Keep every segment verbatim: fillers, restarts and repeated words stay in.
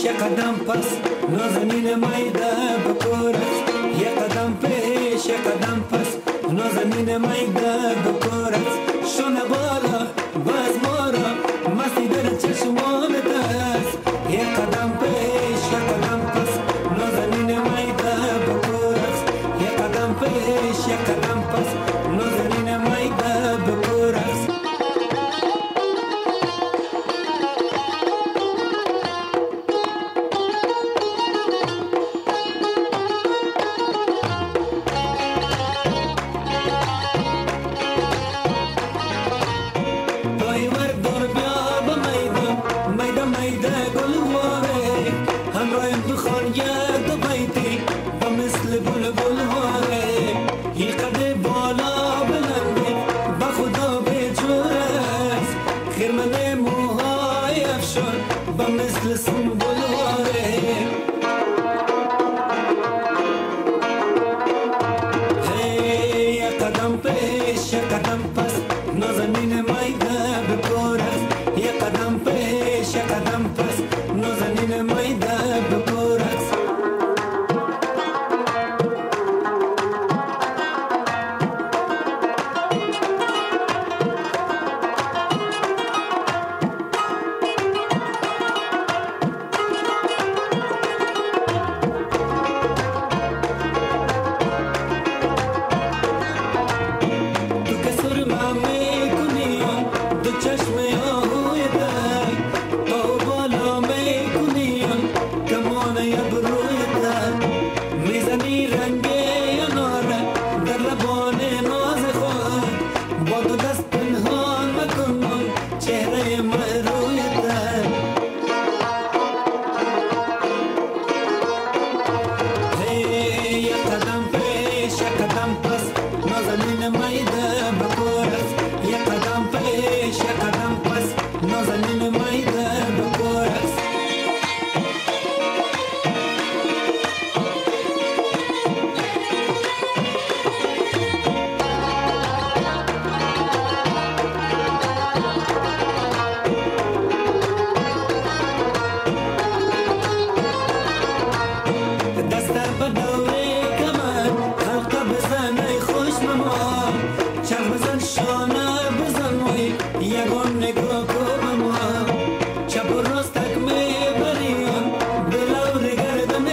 پیش یک قدم پس نازنین میده بکورت یک قدم پیش یک قدم پس نازنین میده بکورت شونه بالا باز مارا مستی در چشمانت است یک قدم پیش یک قدم پس نازنین میده بکورت یک قدم پیش یک قدم پس نازنین میده بکورت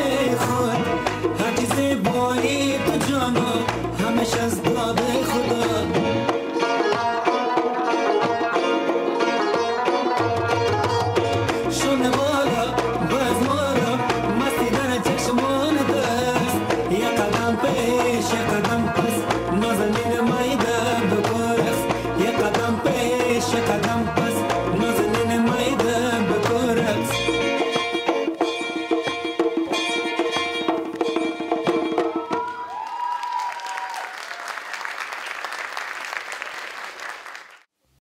همیشه از داده خدا